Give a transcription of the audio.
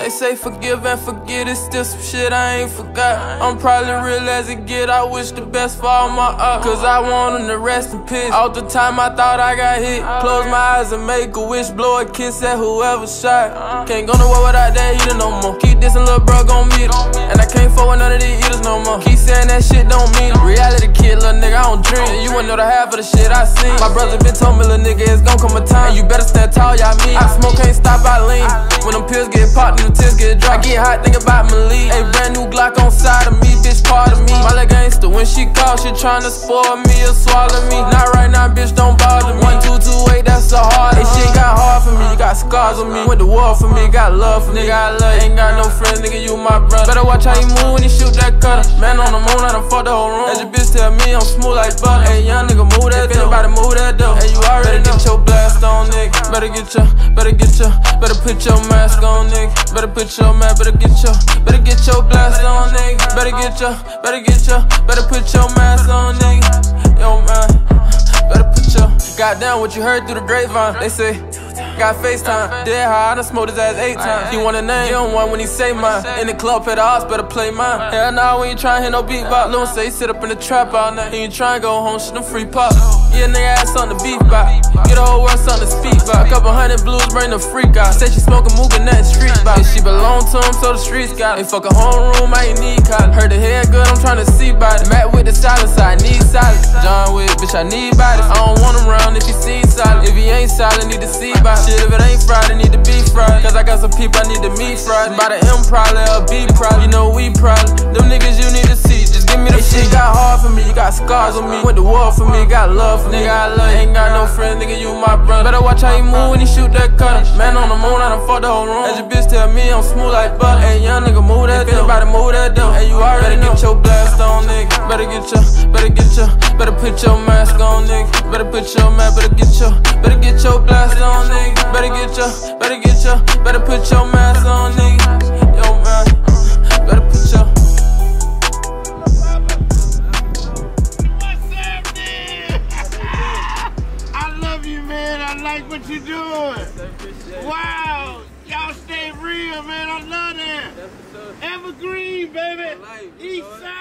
They say forgive and forget, it's still some shit I ain't forgot. I'm probably real as it get, I wish the best for all my ups, cause I want them to rest in peace. All the time I thought I got hit, close my eyes and make a wish, blow a kiss at whoever shot. Can't go nowhere without that heater no more. Keep this and little bro gon' meet it, and I can't fuck with none of these eaters no more. Keep saying that shit don't mean it. Reality kid, little nigga, I don't dream. And you wouldn't know the half of the shit I seen. My brother been told me, little nigga, it's gon' come a time, and you better stand tall, y'all mean. I smoke, can't stop, I lean. When them pills get popped and the tears get dry, I get hot, think about my lead. A brand new Glock on side of me, bitch, part of me. My little gangster, when she call, she tryna spoil me or swallow me. Not right now, bitch, don't bother me. 1, 2, 2, 8, that's the hard. This shit got hard for me, you got scars on me. Went to war for me, got love for me. Nigga, I love you. Ain't got no friends, nigga, you my brother. Better watch how you move when you shoot that cutter. Man on the moon, I done fucked the whole room. As your bitch tell me, I'm smooth like butter. Hey, young nigga, move that dough. Anybody move that dough. Hey, you already get your blast on, nigga. Better put your mask on, nigga. Better put your mask, better get your blast on, nigga. Better put your mask on, nigga. Yo, man, better put your. Goddamn, what you heard through the grapevine? They say, got FaceTime. Dead high, I done smoked his ass 8 times. He want a name, he don't want when he say mine. In the club, pay the odds, better play mine. Hell nah, we ain't tryna hit no beatbox. Lil say he sit up in the trap all night. He ain't tryna go home, shit them free pop. Yeah, nigga ass something to beef about. Get the whole world something to speak about. A couple hundred blues, bring the freak out. Say she smoking, moving that street bout. And she belong to him, so the streets got it. Ain't fuck a homeroom, I ain't need college. Heard the head good, I'm tryna see about it. Matt with the silence, I need silence. John Wick, bitch, I need bodies. I don't want him round if he seen solid. If he ain't solid, need to see about shit. If it ain't fried, it need to be fried. Cause I got some people I need to meet fried. By the M probably, or B probably. You know we probably. Them niggas you need to see, just give me the shit got hard for me, you got scars on me. Went to war for me, got love for me. Nigga, I love you. Ain't got no friends, nigga, you my brother. Better watch how you move when you shoot that cutter. Man on the moon, I done fucked the whole room. As your bitch tell me, I'm smooth like butter. Hey, young nigga, move that dough. Anybody move that dough. Hey, you already get your blast on, nigga. Better put your mask on, nigga. Better put your mask, better get your blast on, nigga. Better put your mask on, nigga. Yo, man, better put your. I love you, man. I like what you're doing. Wow. Y'all stay real, man. I love that. Evergreen, baby. East side.